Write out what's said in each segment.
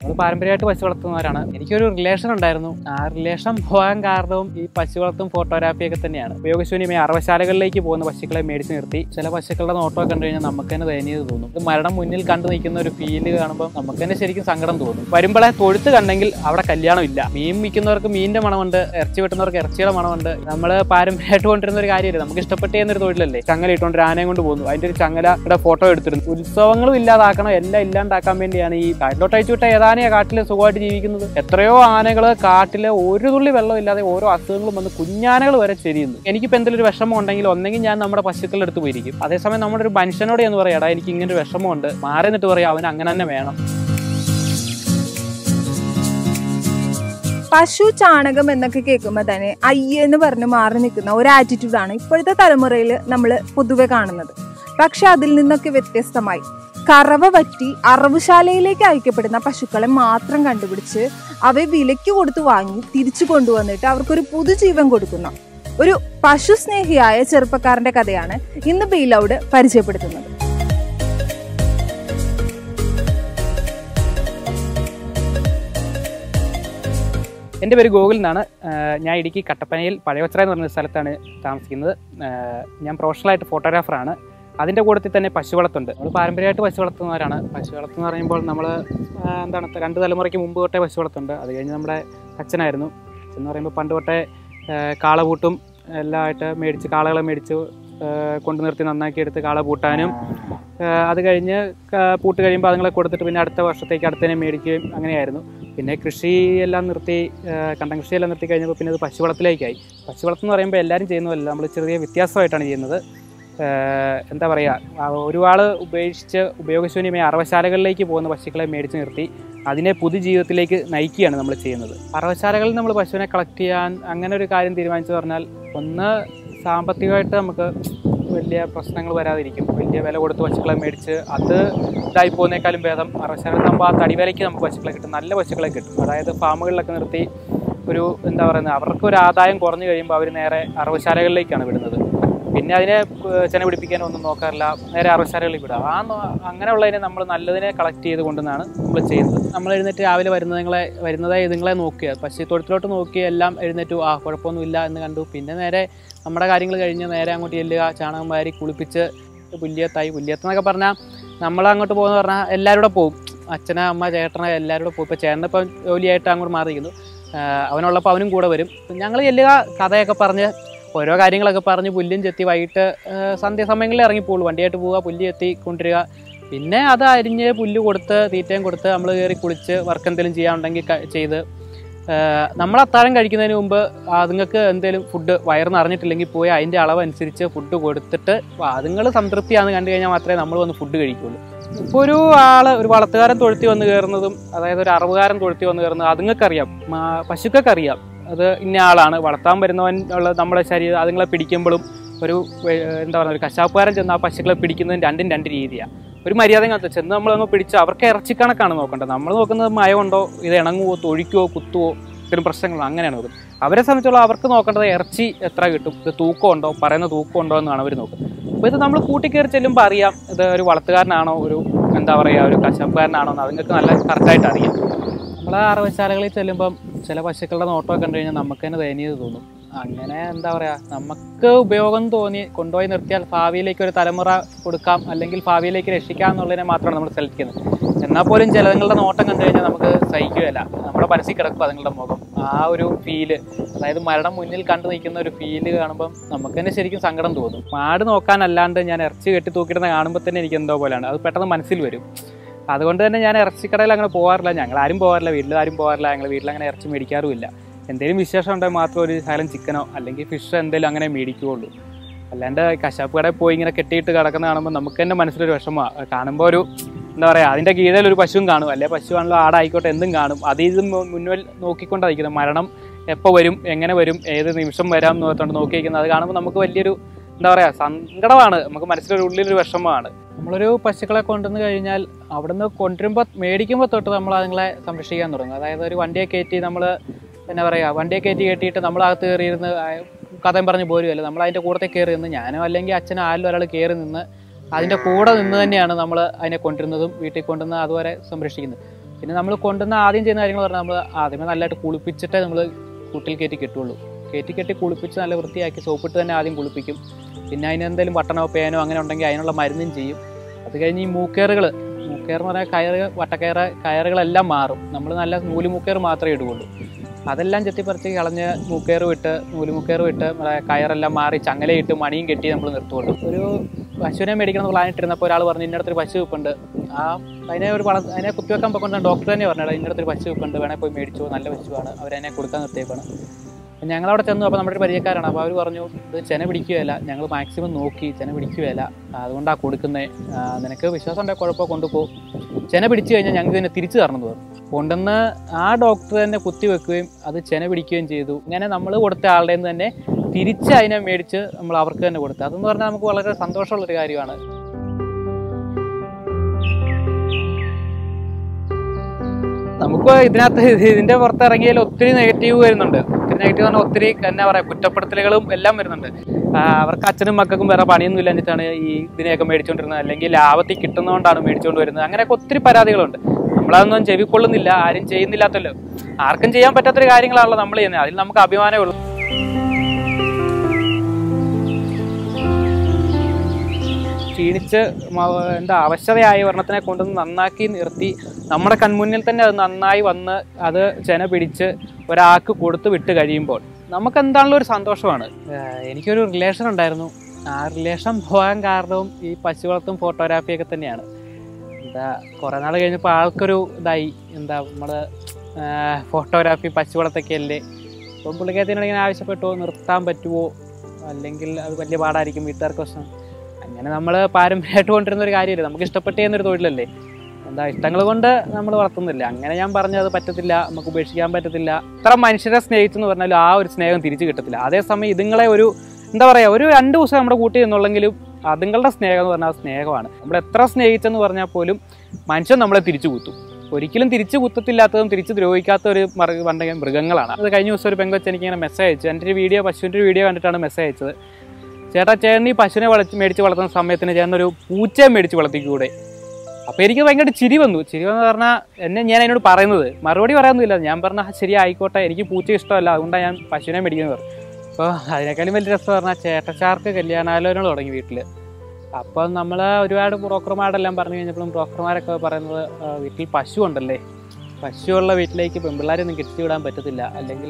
നമ്മൾ പാരമ്പര്യമായിട്ട് പശു വളർത്തുന്നവരാണ്. എനിക്കൊരു റിലേഷൻ ഉണ്ടായിരുന്നു. ആ റിലേഷൻ പോകാൻ കാരണവും ഈ പശു വളർത്തും ഫോട്ടോഗ്രാഫിയൊക്കെ തന്നെയാണ്. ഉപയോഗശൂന്യമായി അറവശാലകളിലേക്ക് പോകുന്ന പശുക്കളെ മേടിച്ച് നിർത്തി ചില പശുക്കളുടെ നോട്ടമൊക്കെ കണ്ടു കഴിഞ്ഞാൽ നമുക്ക് തന്നെ ദയനീയത തോന്നും. ഇത് മരണം മുന്നിൽ കണ്ടു നിൽക്കുന്ന ഒരു ഫീല് കാണുമ്പോൾ നമുക്ക് തന്നെ ശരിക്കും സങ്കടം തോന്നും. വരുമ്പോഴേ തൊഴുത്ത് കണ്ടെങ്കിൽ അവിടെ കല്യാണം ഇല്ല. മീൻ വിൽക്കുന്നവർക്ക് മീനിന്റെ മണമുണ്ട്, ഇറച്ചി വെട്ടുന്നവർക്ക് ഇറച്ചിയുടെ മണമുണ്ട്. നമ്മൾ പാരമ്പര്യമായിട്ട് കൊണ്ടിരുന്ന ഒരു കാര്യമില്ല, നമുക്ക് ഇഷ്ടപ്പെട്ട് ചെയ്യുന്നൊരു തൊഴിലല്ലേ. ചങ്ങല ഇട്ടുകൊണ്ട് ഒരു ആനയും കൊണ്ട് പോകുന്നു, അതിന്റെ ഒരു ചങ്ങലയുടെ ഫോട്ടോ എടുത്തിരുന്നു. ഉത്സവങ്ങളും ഇല്ലാതാക്കണം, എല്ലാം ഇല്ലാണ്ടാക്കാൻ വേണ്ടിയാണ് ഈ കാട്ടിലോട്ട് അയച്ചു വിട്ട ഏതാനെയാ കാട്ടിൽ സുഖമായിട്ട് ജീവിക്കുന്നത്. എത്രയോ ആനകൾ കാട്ടിലെ ഒരു തുള്ളി വെള്ളം ഇല്ലാതെ ഓരോ അസുഖങ്ങളും വന്ന് കുഞ്ഞാനകൾ വരെ ചെരിയുന്നു. എനിക്കിപ്പോൾ എന്തെങ്കിലും ഒരു വിഷമം ഉണ്ടെങ്കിൽ ഒന്നെങ്കിൽ ഞാൻ നമ്മുടെ പശുക്കളുടെ അടുത്ത് പോയിരിക്കും. അതേസമയം നമ്മുടെ ഒരു മനുഷ്യനോട് എന്ന് പറയാടാ എനിക്ക് ഇങ്ങനെ ഒരു വിഷമമുണ്ട്, മാറി നിന്നിട്ട് പറയാം അവന് അങ്ങനെ തന്നെ വേണം. പശു ചാണകം എന്നൊക്കെ കേൾക്കുമ്പോൾ തന്നെ അയ്യെന്ന് പറഞ്ഞ് മാറി നിൽക്കുന്ന ഒരു ആറ്റിറ്റ്യൂഡാണ് ഇപ്പോഴത്തെ തലമുറയിൽ നമ്മൾ പൊതുവെ കാണുന്നത്. പക്ഷെ അതിൽ നിന്നൊക്കെ വ്യത്യസ്തമായി കറവ പറ്റി അറവുശാലയിലേക്ക് അയക്കപ്പെടുന്ന പശുക്കളെ മാത്രം കണ്ടുപിടിച്ച് അവയെ വിലയ്ക്ക് കൊടുത്ത് വാങ്ങി തിരിച്ചു കൊണ്ടുവന്നിട്ട് അവർക്കൊരു പുതുജീവൻ കൊടുക്കുന്ന ഒരു പശു സ്നേഹിയായ ചെറുപ്പക്കാരന്റെ കഥയാണ് ഇന്ന് ബി ലൗഡ് പരിചയപ്പെടുത്തുന്നത്. എൻ്റെ പേര് ഗോകുൽ എന്നാണ്. ഞാൻ ഇടുക്കി കട്ടപ്പനയിൽ പഴയവച്ചറ എന്ന് പറഞ്ഞ സ്ഥലത്താണ് താമസിക്കുന്നത്. ഞാൻ പ്രൊഫഷണലായിട്ട് ഫോട്ടോഗ്രാഫറാണ്. അതിൻ്റെ കൂട്ടത്തിൽ തന്നെ പശു വളർത്തുണ്ട്. നമ്മൾ പാരമ്പര്യമായിട്ട് പശു വളർത്തുന്നവരാണ്. പശു വളർത്തുന്ന പറയുമ്പോൾ നമ്മൾ എന്താണ് 2 തലമുറയ്ക്ക് മുമ്പ് തൊട്ടേ പശു വളർത്തുന്നുണ്ട്. അത് കഴിഞ്ഞ് നമ്മുടെ അച്ഛനായിരുന്നു. അച്ഛൻ പറയുമ്പോൾ പണ്ട് തൊട്ടേ കാളപൂട്ടും എല്ലാമായിട്ട് മേടിച്ച് കാളകളെ മേടിച്ച് കൊണ്ടു നിർത്തി നന്നാക്കി എടുത്ത് കാള പൂട്ടാനും അത് കഴിഞ്ഞ് പൂട്ട് കഴിയുമ്പോൾ അതുങ്ങളെ കൊടുത്തിട്ട് പിന്നെ അടുത്ത വർഷത്തേക്ക് അടുത്തതിനെ മേടിക്കുകയും അങ്ങനെയായിരുന്നു. പിന്നെ കൃഷിയെല്ലാം നിർത്തി കണ്ടം കൃഷിയെല്ലാം നിർത്തി കഴിഞ്ഞപ്പോൾ പിന്നെ അത് പശു വളർത്തലേക്കായി. പശു വളർത്തം എന്ന് പറയുമ്പോൾ എല്ലാവരും ചെയ്യുന്നതല്ല, നമ്മൾ ചെറിയ വ്യത്യാസമായിട്ടാണ് ചെയ്യുന്നത്. എന്താ പറയുക, ഒരുപാട് ഉപയോഗശൂന്യമായി അറവശാലകളിലേക്ക് പോകുന്ന പശുക്കളെ മേടിച്ച് നിർത്തി അതിനെ പുതുജീവിതത്തിലേക്ക് നയിക്കുകയാണ് നമ്മൾ ചെയ്യുന്നത്. അറവശാലകളിൽ നമ്മൾ പശുവിനെ കളക്ട് ചെയ്യാൻ അങ്ങനെ ഒരു കാര്യം തീരുമാനിച്ചു പറഞ്ഞാൽ, ഒന്ന് സാമ്പത്തികമായിട്ട് നമുക്ക് വലിയ പ്രശ്നങ്ങൾ വരാതിരിക്കും. വലിയ വില കൊടുത്ത് പശുക്കളെ മേടിച്ച് അത് ഇതായി പോകുന്നേക്കാളും ഭേദം അറവശാലകളിൽ നമ്മൾ ആ തടിവിലയ്ക്ക് നമുക്ക് പശുക്കളെ കിട്ടും, നല്ല പശുക്കളെ കിട്ടും. അതായത് ഫാമുകളിലൊക്കെ നിർത്തി ഒരു എന്താ പറയുന്നത്, അവർക്കൊരു ആദായം കുറഞ്ഞു കഴിയുമ്പോൾ അവർ നേരെ അറവശാലകളിലേക്കാണ് വിടുന്നത്. പിന്നെ അതിനെ ചെന പിടിപ്പിക്കാനൊന്നും നോക്കാറില്ല, നേരെ അറവശാലകളിൽ വിടാം. അങ്ങനെയുള്ളതിനെ നമ്മൾ നല്ലതിനെ കളക്ട് ചെയ്ത് കൊണ്ടുവന്നാണ് നമ്മൾ ചെയ്യുന്നത്. നമ്മൾ എഴുന്നേറ്റ് രാവിലെ വരുന്നതായി ഇതുങ്ങളെ നോക്കുക, പശു തൊഴുത്തിലോട്ട് നോക്കി എല്ലാം എഴുന്നേറ്റു, കുഴപ്പമൊന്നുമില്ല എന്ന് കണ്ടു. പിന്നെ നേരെ നമ്മുടെ കാര്യങ്ങൾ കഴിഞ്ഞ് നേരെ അങ്ങോട്ട് ചെല്ലുക, ചാണകം വാരി കുളിപ്പിച്ച് പുല്ലിയത്തെന്നൊക്കെ പറഞ്ഞാൽ നമ്മൾ അങ്ങോട്ട് പോകുന്ന പറഞ്ഞാൽ എല്ലാവരും കൂടെ പോകും. അച്ഛന അമ്മ ചേട്ടന എല്ലാവരും കൂടെ പോകും. ഇപ്പോൾ ചേട്ടനിപ്പം ജോലിയായിട്ട് അങ്ങോട്ട് മാറിയിരിക്കുന്നു. അവനുള്ളപ്പോൾ അവനും കൂടെ വരും. ഞങ്ങൾ ചെല്ലുക, കഥയൊക്കെ പറഞ്ഞ് ഓരോ കാര്യങ്ങളൊക്കെ പറഞ്ഞ് പുല്ലും ചെത്തി വൈകിട്ട് സന്ധ്യാസമയങ്ങളിൽ ഇറങ്ങിപ്പോളൂ. വണ്ടിയായിട്ട് പോവുക, പുല്ല് ചെത്തി കൊണ്ടുവരിക. പിന്നെ അത് അരിഞ്ഞ് പുല്ല് കൊടുത്ത് തീറ്റയും കൊടുത്ത് നമ്മൾ കയറി കുളിച്ച് വർക്ക് എന്തെങ്കിലും ചെയ്യാനുണ്ടെങ്കിൽ ചെയ്ത് നമ്മൾ അത്താഴം കഴിക്കുന്നതിന് മുമ്പ് അതുങ്ങൾക്ക് എന്തെങ്കിലും ഫുഡ് വയറിന് അറിഞ്ഞിട്ടില്ലെങ്കിൽ പോയി അതിൻ്റെ അളവനുസരിച്ച് ഫുഡ് കൊടുത്തിട്ട് അതുങ്ങൾ സംതൃപ്തിയാണെന്ന് കണ്ടു കഴിഞ്ഞാൽ മാത്രമേ നമ്മൾ വന്ന് ഫുഡ് കഴിക്കുകയുള്ളൂ. ഇപ്പോൾ ഒരു വളർത്തുകാരൻ തൊഴുത്തി വന്ന് കയറുന്നതും അതായത് ഒരു അറവുകാരൻ തൊഴുത്തി വന്ന് കയറുന്നതും അതുങ്ങൾക്കറിയാം, പശുക്കൾക്കറിയാം അത് ഇന്ന ആളാണ്. വളർത്താൻ വരുന്നവൻ ഉള്ള നമ്മുടെ ശരീരം അതുങ്ങളെ പിടിക്കുമ്പോഴും ഒരു എന്താ പറയുക, ഒരു കശാപ്പുകാരൻ ചെന്ന് ആ പശുക്കളെ പിടിക്കുന്നതും രണ്ടും 2 രീതിയാണ്. ഒരു മര്യാദ കാലത്ത് ചെന്ന് നമ്മളങ്ങ് പിടിച്ച് അവർക്ക് ഇറച്ചിക്കണക്കാണ് നോക്കേണ്ടത്. നമ്മൾ നോക്കുന്നത് മയമുണ്ടോ, ഇത് ഇണങ്ങുവോ, തൊഴിക്കുവോ, കുത്തുവോ, ഇത്തരം പ്രശ്നങ്ങളോ അങ്ങനെയാണ് നോക്കുന്നത്. അവരെ സംബന്ധിച്ചുള്ള അവർക്ക് നോക്കേണ്ടത് ഇറച്ചി എത്ര കിട്ടും, ഇത് തൂക്കമുണ്ടോ, പറയുന്ന തൂക്കമുണ്ടോ എന്നാണ് അവർ നോക്കുന്നത്. അപ്പോൾ ഇത് നമ്മൾ കൂട്ടിക്കയറി ചെല്ലുമ്പോൾ അറിയാം ഇത് ഒരു വളർത്തുകാരനാണോ ഒരു എന്താ പറയുക ഒരു കശാപ്പുകാരനാണോ എന്ന് അതുങ്ങൾക്ക് നല്ല കറക്റ്റായിട്ട് അറിയാം. നമ്മൾ അറവശാലകളിൽ ചെല്ലുമ്പം ചില പശുക്കളുടെ നോട്ടമൊക്കെ കണ്ടു കഴിഞ്ഞാൽ നമുക്ക് തന്നെ ദയനീയത തോന്നും. അങ്ങനെ എന്താ പറയുക, നമുക്ക് ഉപയോഗം തോന്നി കൊണ്ടുപോയി നിർത്തിയാൽ ഭാവിയിലേക്ക് ഒരു തലമുറ കൊടുക്കാം അല്ലെങ്കിൽ ഭാവിയിലേക്ക് രക്ഷിക്കാം എന്നുള്ളതിനെ മാത്രമാണ് നമ്മൾ സെലക്ട് ചെയ്യുന്നത്. എന്നാൽ പോലും ചിലതുങ്ങളുടെ നോട്ടം കണ്ടു കഴിഞ്ഞാൽ നമുക്ക് സഹിക്കുകയില്ല, നമ്മുടെ മനസ്സിൽ കിടക്കും അതുങ്ങളുടെ മുഖം. ആ ഒരു ഫീല്, അതായത് മരണം മുന്നിൽ കണ്ടു നിൽക്കുന്ന ഒരു ഫീല് കാണുമ്പം നമുക്ക് തന്നെ ശരിക്കും സങ്കടം തോന്നും. മാട് നോക്കാനല്ലാണ്ട് ഞാൻ ഇറച്ചി കെട്ടി തൂക്കിയിടുന്ന കാണുമ്പോൾ തന്നെ എനിക്ക് എന്തോ പോലെയാണ്, അത് പെട്ടെന്ന് മനസ്സിൽ വരും. അതുകൊണ്ട് തന്നെ ഞാൻ ഇറച്ചിക്കടയിൽ അങ്ങനെ പോകാറില്ല, ഞങ്ങളാരും പോകാറില്ല, വീട്ടിലാരും പോകാറില്ല. ഞങ്ങൾ വീട്ടിലങ്ങനെ ഇറച്ചി മേടിക്കാറുമില്ല. എന്തെങ്കിലും വിശേഷം ഉണ്ടെങ്കിൽ മാത്രം ഒരു ശകലം ചിക്കനോ അല്ലെങ്കിൽ ഫിഷോ എന്തെങ്കിലും അങ്ങനെ മേടിക്കുകയുള്ളൂ. അല്ലാണ്ട് കശാപ്പ് കടയിൽ പോയി ഇങ്ങനെ കെട്ടിയിട്ട് കിടക്കുന്ന കാണുമ്പോൾ നമുക്ക് തന്നെ മനസ്സിലൊരു വിഷമമാണ്. കാണുമ്പോൾ ഒരു എന്താ പറയുക, അതിൻ്റെ കീഴിൽ ഒരു പശുവും കാണും, അല്ലെ പശു ആണല്ലോ ആടായിക്കോട്ടെ എന്തും കാണും. ഇത് മുന്നിൽ നോക്കിക്കൊണ്ടായിരിക്കുന്നത്, മരണം എപ്പോൾ വരും, എങ്ങനെ വരും, ഏത് നിമിഷം വരാം എന്നോർത്തുകൊണ്ട് നോക്കിയിരിക്കുന്നത്. അത് കാണുമ്പോൾ നമുക്ക് വലിയൊരു എന്താ പറയുക സങ്കടമാണ്, നമുക്ക് മനസ്സിലൊരു ഉള്ളിലൊരു വിഷമമാണ്. നമ്മളൊരു പശുക്കളെ കൊണ്ടുവന്ന് കഴിഞ്ഞാൽ അവിടുന്ന് കൊണ്ടുവരുമ്പോൾ മേടിക്കുമ്പോൾ തൊട്ട് നമ്മൾ അതുങ്ങളെ സംരക്ഷിക്കാൻ തുടങ്ങും. അതായത് ഒരു വണ്ടിയെ കയറ്റി നമ്മൾ എന്നാ പറയുക, വണ്ടിയെ കയറ്റിയിട്ട് നമ്മളകത്ത് കയറിയിരുന്ന് കഥയും പറഞ്ഞ് പോരുമല്ലോ, നമ്മൾ അതിൻ്റെ കൂടത്തെ കയറി നിന്ന് ഞാനോ അല്ലെങ്കിൽ അച്ഛനോ ആരിലും ഒരാൾ കയറി നിന്ന് അതിൻ്റെ കൂടെ നിന്ന് തന്നെയാണ് നമ്മൾ അതിനെ കൊണ്ടുവരുന്നതും വീട്ടിൽ കൊണ്ടുവന്ന് അതുവരെ സംരക്ഷിക്കുന്നത്. പിന്നെ നമ്മൾ കൊണ്ടുവന്ന ആദ്യം ചെയ്യുന്ന കാര്യങ്ങൾ പറഞ്ഞാൽ നമ്മൾ ആദ്യമേ നല്ലതായിട്ട് കുളിപ്പിച്ചിട്ടേ നമ്മൾ കൂട്ടിൽ കയറ്റി കെട്ടി കുളിപ്പിച്ച് നല്ല വൃത്തിയാക്കി സോപ്പിട്ട് തന്നെ ആദ്യം കുളിപ്പിക്കും. പിന്നെ അതിന് എന്തെങ്കിലും ബട്ടണോ പേനോ അങ്ങനെ ഉണ്ടെങ്കിൽ അതിനുള്ള മരുന്നും ചെയ്യും. അത് കഴിഞ്ഞ് ഈ മൂക്കേറുകൾ എന്ന് പറഞ്ഞാൽ കയറുകളെല്ലാം മാറും. നമ്മൾ നല്ല നൂലുമൂക്കേറ് മാത്രമേ ഇടുകയുള്ളൂ. അതെല്ലാം ചെത്തിപ്പറിച്ച് കളഞ്ഞ് നൂലുമുക്കേറ് വിട്ട് കയറെല്ലാം മാറി ചങ്ങലയിട്ട് മണിയും കെട്ടി നമ്മൾ നിർത്തുള്ളൂ. ഒരു പശുവിനെ മേടിക്കണം എന്ന് പ്ലാനിട്ടിരുന്നപ്പോൾ ഒരാൾ പറഞ്ഞു ഇന്നടത്തൊരു പശു വെപ്പുണ്ട്, അതിനെ കുത്തിവെക്കാൻ പോയിക്കൊണ്ടാണ് ഡോക്ടർ തന്നെ പറഞ്ഞത് ഇന്നടത്തൊരു പശു വെപ്പുണ്ട്, വേണേൽ പോയി മേടിച്ചോ, നല്ല പശുവാണ്, അവരതിനെ കൊടുക്കാൻ നിർത്തിയേക്കാണ്. ഞങ്ങളവിടെ ചെന്നു. അപ്പോൾ നമ്മുടെ ഒരു പരിചയക്കാരാണ്. അപ്പോൾ അവർ പറഞ്ഞു ഇത് ചെന പിടിക്കുകയില്ല, ഞങ്ങൾ മാക്സിമം നോക്കി ചെന പിടിക്കുകയില്ല, അതുകൊണ്ടാണ് കൊടുക്കുന്നത്, നിനക്ക് വിശ്വാസം ഉണ്ടെങ്കിൽ കുഴപ്പമോ കൊണ്ടുപോകും, ചെന പിടിച്ചു കഴിഞ്ഞാൽ ഞങ്ങൾക്ക് ഇതിനെ തിരിച്ചു തരണമെന്ന് പറഞ്ഞു. കൊണ്ടുവന്ന് ആ ഡോക്ടർ തന്നെ കുത്തിവെക്കുകയും അത് ചെന പിടിക്കുകയും ചെയ്തു. ഇങ്ങനെ നമ്മൾ കൊടുത്ത ആളുടെ തന്നെ തിരിച്ച് അതിനെ മേടിച്ച് നമ്മൾ അവർക്ക് തന്നെ കൊടുത്തു. അതെന്ന് പറഞ്ഞാൽ നമുക്ക് വളരെ സന്തോഷമുള്ളൊരു കാര്യമാണ്. നമുക്ക് ഇതിന്റെ പുറത്തിറങ്ങിയാൽ ഒത്തിരി നെഗറ്റീവ് വരുന്നുണ്ട്. ഒത്തിരി നെഗറ്റീവ് പറഞ്ഞാൽ ഒത്തിരി എന്നാ പറയുക കുറ്റപ്പെടുത്തലുകളും എല്ലാം വരുന്നുണ്ട്. അവർക്ക് അച്ഛനും മക്കൾക്കും വേറെ പണിയൊന്നും ഇല്ലാഞ്ഞിട്ടാണ് ഈ ഇതിനെയൊക്കെ മേടിച്ചുകൊണ്ടിരുന്നത്, അല്ലെങ്കിൽ ലാഭത്തിൽ കിട്ടുന്നതുകൊണ്ടാണ് മേടിച്ചുകൊണ്ട് വരുന്നത്. അങ്ങനെയൊക്കെ ഒത്തിരി പരാതികളുണ്ട്. നമ്മളതൊന്നും ചെവിക്കൊള്ളുന്നില്ല, ആരും ചെയ്യുന്നില്ലാത്തല്ലോ. ആർക്കും ചെയ്യാൻ പറ്റാത്തൊരു കാര്യങ്ങളാണല്ലോ നമ്മൾ ചെയ്യുന്നത്, അതിൽ നമുക്ക് അഭിമാനമേ ഉള്ളൂ. ക്ഷീണിച്ച് അവശതയായ വർണ്ണത്തിനെ കൊണ്ടുവന്ന് നന്നാക്കി നിർത്തി നമ്മുടെ കൺമുന്നിൽ തന്നെ അത് നന്നായി വന്ന് അത് ചെന പിടിച്ച് ഒരാൾക്ക് കൊടുത്ത് വിട്ട് കഴിയുമ്പോൾ നമുക്ക് എന്താണല്ലോ ഒരു സന്തോഷമാണ്. എനിക്കൊരു റിലേഷൻ ഉണ്ടായിരുന്നു. ആ റിലേഷൻ പോകാൻ കാരണവും ഈ പശു വളർത്തും ഫോട്ടോഗ്രാഫിയൊക്കെ തന്നെയാണ്. കുറേ നാൾ കഴിഞ്ഞപ്പോൾ ആൾക്കൊരു ഇതായി, നമ്മൾ ഫോട്ടോഗ്രാഫി പശു വളർത്തൊക്കെ അല്ലേ. അപ്പം പുള്ളിക്കാരത്തിനോട് ഇങ്ങനെ ആവശ്യപ്പെട്ടോ നിർത്താൻ പറ്റുമോ, അല്ലെങ്കിൽ അത് വലിയ പാടായിരിക്കും, വീട്ടുകാർക്ക് പ്രശ്നം. അങ്ങനെ നമ്മൾ പാരമ്പര്യമായിട്ട് കൊണ്ടിരുന്ന ഒരു കാര്യമല്ലേ, നമുക്ക് ഇഷ്ടപ്പെട്ട് ചെയ്യുന്നൊരു തൊഴിലല്ലേ, ഇഷ്ടങ്ങൾ കൊണ്ട് നമ്മൾ വളർത്തുന്നില്ല. അങ്ങനെ ഞാൻ പറഞ്ഞു അത് പറ്റത്തില്ല, നമുക്ക് ഉപേക്ഷിക്കാൻ പറ്റത്തില്ല. ഇത്ര മനുഷ്യരെ സ്നേഹിച്ചെന്ന് പറഞ്ഞാലും ആ ഒരു സ്നേഹം തിരിച്ചു കിട്ടത്തില്ല. അതേസമയം ഇതുങ്ങളെ ഒരു ഒരു 2 ദിവസം നമ്മുടെ കൂട്ടി എന്നുള്ളെങ്കിലും അതുങ്ങളുടെ സ്നേഹം എന്ന് പറഞ്ഞാൽ സ്നേഹമാണ്. നമ്മൾ എത്ര സ്നേഹിച്ചെന്ന് പറഞ്ഞാൽ പോലും മനുഷ്യൻ നമ്മളെ തിരിച്ചു കുത്തും. ഒരിക്കലും തിരിച്ചു കുത്തത്തില്ലാത്തതും തിരിച്ച് ദ്രോഹിക്കാത്ത ഒരു മൃഗങ്ങളാണ്. അത് കഴിഞ്ഞ ദിവസം ഒരു പെങ്കൊച്ച് എനിക്കിങ്ങനെ മെസ്സേജ് അയച്ചു. എൻ്റെ ഒരു വീഡിയോ, പശുവിൻ്റെ ഒരു വീഡിയോ കണ്ടിട്ടാണ് മെസ്സേജ് അയച്ചത്. ചേട്ടൻ ഈ പശുവിനെ മേടിച്ച് വളർത്തുന്ന സമയത്തിന് ചേട്ടനൊരു പൂച്ചയെ മേടിച്ച് വളർത്തിക്കൂടെ? അപ്പോൾ എനിക്ക് ഭയങ്കര ചിരി വന്നു പറഞ്ഞാൽ ഞാൻ അതിനോട് പറയുന്നത് മറുപടി പറയാനൊന്നുമില്ല. ഞാൻ പറഞ്ഞാൽ ശരി ആയിക്കോട്ടെ, എനിക്ക് പൂച്ച ഇഷ്ടമല്ല, അതുകൊണ്ടാണ് ഞാൻ പശുവിനെ മേടിക്കുന്നത് പറഞ്ഞു. അപ്പോൾ അതിനേക്കാളും വലിയ രസം പറഞ്ഞാൽ ചേട്ടച്ചാർക്ക് കല്യാണാലോചന തുടങ്ങി വീട്ടിൽ. അപ്പം നമ്മൾ ഒരുപാട് ബ്രോക്കർമാരെല്ലാം പറഞ്ഞു കഴിഞ്ഞപ്പോഴും ബ്രോക്കർമാരൊക്കെ പറയുന്നത് വീട്ടിൽ പശു ഉണ്ടല്ലേ, പശുവുള്ള വീട്ടിലേക്ക് പെൺപിള്ളേരൊന്നും കെട്ടി വിടാൻ പറ്റത്തില്ല, അല്ലെങ്കിൽ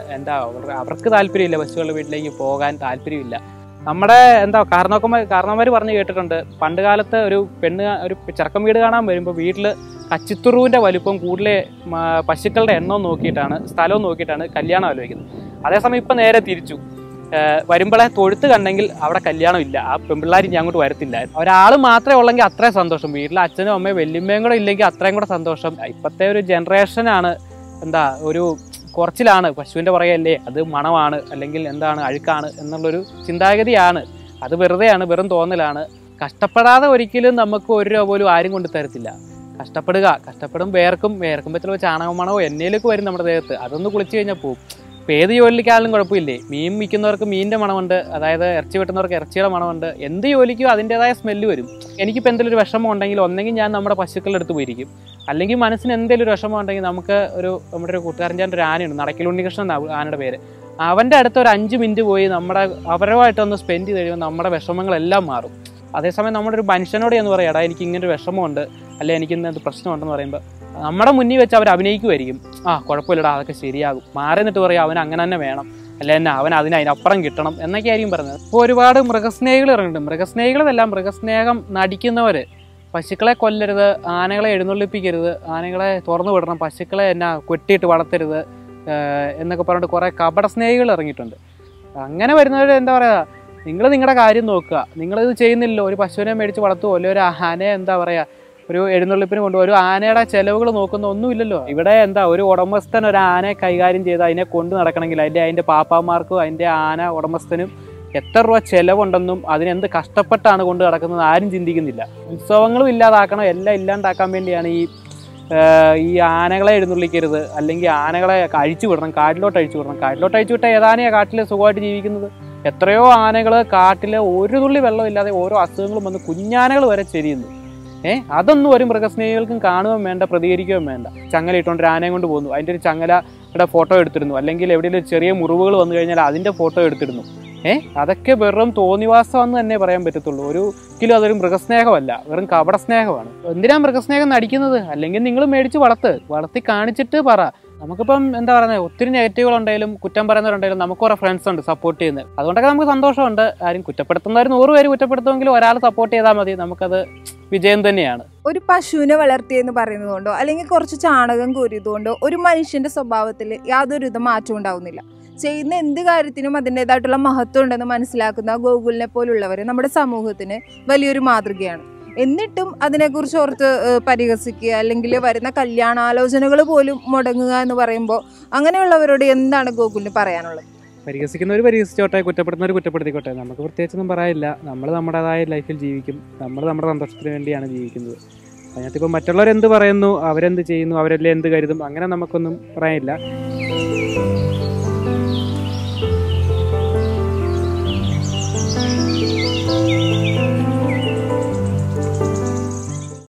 അവർക്ക് താല്പര്യമില്ല, പശുവുള്ള വീട്ടിലേക്ക് പോകാൻ താല്പര്യമില്ല. നമ്മുടെ കാരണവന്മാർ പറഞ്ഞു കേട്ടിട്ടുണ്ട്, പണ്ട് കാലത്ത് ഒരു ചെറുക്കൻ വീട് കാണാൻ വരുമ്പോൾ വീട്ടിൽ കച്ചിത്തുറുവിൻ്റെ വലുപ്പം കൂടുതൽ പശുക്കളുടെ എണ്ണവും നോക്കിയിട്ടാണ്, സ്ഥലവും നോക്കിയിട്ടാണ് കല്യാണം ആലോചിക്കുന്നത്. അതേസമയം ഇപ്പം നേരെ തിരിച്ചു, വരുമ്പോഴേ തൊഴുത്ത് കണ്ടെങ്കിൽ അവിടെ കല്യാണം ഇല്ല, ആ പെൺപിള്ളേർ ഇനി അങ്ങോട്ട് വരത്തില്ല. ഒരാൾ മാത്രമേ ഉള്ളെങ്കിൽ അത്രയും സന്തോഷം, വീട്ടിൽ അച്ഛനും അമ്മയും വല്യമ്മയും കൂടെ ഇല്ലെങ്കിൽ അത്രയും കൂടെ സന്തോഷം. ഇപ്പോഴത്തെ ഒരു ജനറേഷനാണ് ഒരു കുറച്ചിലാണ്, പശുവിൻ്റെ പുറകെയല്ലേ, അത് മണമാണ്, അല്ലെങ്കിൽ അഴുക്കാണ് എന്നുള്ളൊരു ചിന്താഗതിയാണ്. അത് വെറുതെയാണ്, വെറും തോന്നലാണ്. കഷ്ടപ്പെടാതെ ഒരിക്കലും നമുക്ക് 1 രൂപ പോലും ആരും കൊണ്ട് തരത്തില്ല. കഷ്ടപ്പെടും, വേർക്കും ചിലപ്പോൾ ചാണകം മണമോ എന്നേലൊക്കെ വരും നമ്മുടെ ദേഹത്ത്, അതൊന്ന് കുളിച്ച് കഴിഞ്ഞാൽ പോകും. ഇപ്പോൾ ഏത് ജോലിക്കാലും കുഴപ്പമില്ലേ, മീൻ വിൽക്കുന്നവർക്ക് മീനിൻ്റെ മണമുണ്ട്, അതായത് ഇറച്ചി വെട്ടുന്നവർക്ക് ഇറച്ചിയുടെ മണമുണ്ട്, എന്ത് ജോലിക്കും അതിൻ്റെതായ സ്മെല്ല് വരും. എനിക്കിപ്പോൾ എന്തെങ്കിലും ഒരു വിഷമം ഉണ്ടെങ്കിൽ ഒന്നെങ്കിൽ ഞാൻ നമ്മുടെ പശുക്കളുടെ അടുത്ത് പോയിരിക്കും, അല്ലെങ്കിൽ മനസ്സിന് എന്തെങ്കിലും ഒരു വിഷമം ഉണ്ടെങ്കിൽ നമ്മുടെ ഒരു കൂട്ടുകാരൻ ഒരു ആനയുണ്ട്, നടക്കൽ ഉണ്ണികൃഷ്ണൻ ആനയുടെ പേര്, അവൻ്റെ അടുത്ത് ഒരു 5 മിനിറ്റ് പോയി അവരുമായിട്ടൊന്ന് സ്പെൻഡ് ചെയ്ത് കഴിയുമ്പോൾ നമ്മുടെ വിഷമങ്ങളെല്ലാം മാറും. അതേസമയം നമ്മുടെ ഒരു മനുഷ്യനോട് എന്ന് പറയാം, എടാ എനിക്ക് ഇങ്ങനൊരു വിഷമമുണ്ട്, അല്ലെങ്കിൽ എനിക്ക് ഇന്നത് പ്രശ്നമുണ്ടെന്ന് പറയുമ്പോൾ നമ്മുടെ മുന്നിൽ വെച്ച് അവർ അഭിനയിക്കുമായിരിക്കും. കുഴപ്പമില്ലടാ, അതൊക്കെ ശരിയാകും, മാറി നിന്നിട്ട് പറയാം അവൻ അങ്ങനെ തന്നെ വേണം, അല്ലെ അവൻ അതിനപ്പുറം കിട്ടണം എന്നൊക്കെ ആയിരിക്കും പറഞ്ഞത്. ഇപ്പോൾ ഒരുപാട് മൃഗസ്നേഹികൾ ഇറങ്ങിയിട്ടുണ്ട്. മൃഗസ്നേഹികളെല്ലാം മൃഗസ്നേഹം നടിക്കുന്നവർ, പശുക്കളെ കൊല്ലരുത്, ആനകളെ എഴുന്നള്ളിപ്പിക്കരുത്, ആനകളെ തുറന്നു വിടണം, പശുക്കളെ കൊട്ടിയിട്ട് വളർത്തരുത് എന്നൊക്കെ പറഞ്ഞിട്ട് കുറേ കപട സ്നേഹികൾ ഇറങ്ങിയിട്ടുണ്ട്. അങ്ങനെ വരുന്നവർ നിങ്ങൾ നിങ്ങളുടെ കാര്യം നോക്കുക, നിങ്ങളിത് ചെയ്യുന്നില്ലല്ലോ, ഒരു പശുവിനെ മേടിച്ച് വളർത്തുമോ, അല്ലെങ്കിൽ ഒരു ആനയെ ഒരു എഴുന്നള്ളിപ്പിന് കൊണ്ടുപോകും, ഒരു ആനയുടെ ചിലവുകൾ നോക്കുന്ന ഒന്നുമില്ലല്ലോ. ഇവിടെ ഒരു ഉടമസ്ഥൻ ഒരു ആനയെ കൈകാര്യം ചെയ്ത് അതിനെ കൊണ്ട് നടക്കണമെങ്കിൽ അതിൻ്റെ പാപ്പാമാർക്കും അതിൻ്റെ ആന ഉടമസ്ഥനും എത്ര രൂപ ചിലവുണ്ടെന്നും അതിനെന്ത് കഷ്ടപ്പെട്ടാണ് കൊണ്ട് നടക്കുന്നത് ആരും ചിന്തിക്കുന്നില്ല. ഉത്സവങ്ങളും ഇല്ലാതാക്കണം, എല്ലാം ഇല്ലാണ്ടാക്കാൻ വേണ്ടിയാണ് ഈ ആനകളെ എഴുന്നള്ളിക്കരുത്, അല്ലെങ്കിൽ ആനകളെ അഴിച്ചു വിടണം, കാട്ടിലോട്ട് അഴിച്ചു വിട്ടാൽ ഏതാനെയാണ് കാട്ടിൽ സുഖമായിട്ട് ജീവിക്കുന്നത്. എത്രയോ ആനകൾ കാട്ടിൽ ഒരു തുള്ളി വെള്ളമില്ലാതെ ഓരോ അസുഖങ്ങളും വന്ന് കുഞ്ഞാനകൾ വരെ ചെരിയുന്നു. അതൊന്നും ഒരു മൃഗസ്നേഹികൾക്കും കാണുകയും വേണ്ട, പ്രതികരിക്കുകയും വേണ്ട. ചങ്ങല ഇട്ടുകൊണ്ട് ആനയും കൊണ്ട് പോകുന്നു, അതിൻ്റെ ഒരു ചങ്ങലയുടെ ഫോട്ടോ എടുത്തിരുന്നു, അല്ലെങ്കിൽ എവിടെയെങ്കിലും ചെറിയ മുറിവുകൾ വന്നു കഴിഞ്ഞാൽ അതിൻ്റെ ഫോട്ടോ എടുത്തിരുന്നു. അതൊക്കെ വെറും തോന്നിവാസമെന്ന് തന്നെ പറയാൻ പറ്റത്തുള്ളൂ. ഒരിക്കലും അതൊരു മൃഗസ്നേഹമല്ല, വെറും കപട സ്നേഹമാണ്. എന്തിനാ മൃഗസ്നേഹം നടിക്കുന്നത്? അല്ലെങ്കിൽ നിങ്ങൾ മേടിച്ച് വളർത്തി കാണിച്ചിട്ട് പറ. നമുക്കിപ്പം എന്താ പറയുന്നത്, ഒത്തിരി നെഗറ്റീവുകളുണ്ടെങ്കിലും കുറ്റം പറയുന്നവരുണ്ടെങ്കിലും നമുക്ക് കുറേ ഫ്രണ്ട്സ് ഉണ്ട് സപ്പോർട്ട് ചെയ്യുന്നത്. അതുകൊണ്ടൊക്കെ നമുക്ക് സന്തോഷമുണ്ട്. ആരും കുറ്റപ്പെടുത്തുന്നവർ 100 പേര് കുറ്റപ്പെടുത്തുമെങ്കിലും ഒരാൾ സപ്പോർട്ട് ചെയ്താൽ മതി, നമുക്കത് വിജയം തന്നെയാണ്. ഒരു പശുവിനെ വളർത്തിയെന്ന് പറയുന്നത് കൊണ്ടോ അല്ലെങ്കിൽ കുറച്ച് ചാണകം കോരിയതുകൊണ്ടോ ഒരു മനുഷ്യന്റെ സ്വഭാവത്തിൽ യാതൊരുവിധ മാറ്റവും ഉണ്ടാവുന്നില്ല. ചെയ്യുന്ന എന്ത് കാര്യത്തിനും അതിൻ്റെതായിട്ടുള്ള മഹത്വം ഉണ്ടെന്ന് മനസ്സിലാക്കുന്ന ഗോകുലിനെ പോലുള്ളവർ നമ്മുടെ സമൂഹത്തിന് വലിയൊരു മാതൃകയാണ്. എന്നിട്ടും അതിനെക്കുറിച്ച് ഓർത്ത് പരിഹസിക്കുക അല്ലെങ്കിൽ വരുന്ന കല്യാണാലോചനകൾ പോലും മുടങ്ങുക എന്ന് പറയുമ്പോൾ അങ്ങനെയുള്ളവരോട് എന്താണ് ഗോകുലിന് പറയാനുള്ളത്? പരിഹസിക്കുന്നവർ പരിഹസിച്ചോട്ടെ, കുറ്റപ്പെടുന്നവർ കുറ്റപ്പെടുത്തിക്കോട്ടെ, നമുക്ക് പ്രത്യേകിച്ചൊന്നും പറയാനില്ല. നമ്മൾ നമ്മുടേതായ ലൈഫിൽ ജീവിക്കും, നമ്മൾ നമ്മുടെ സന്തോഷത്തിന് വേണ്ടിയാണ് ജീവിക്കുന്നത്. അതിനകത്തിപ്പോൾ മറ്റുള്ളവരെന്ത് പറയുന്നു, അവരെന്ത് ചെയ്യുന്നു, അവരെല്ലാം എന്ത് കരുതും, അങ്ങനെ നമുക്കൊന്നും പറയാനില്ല.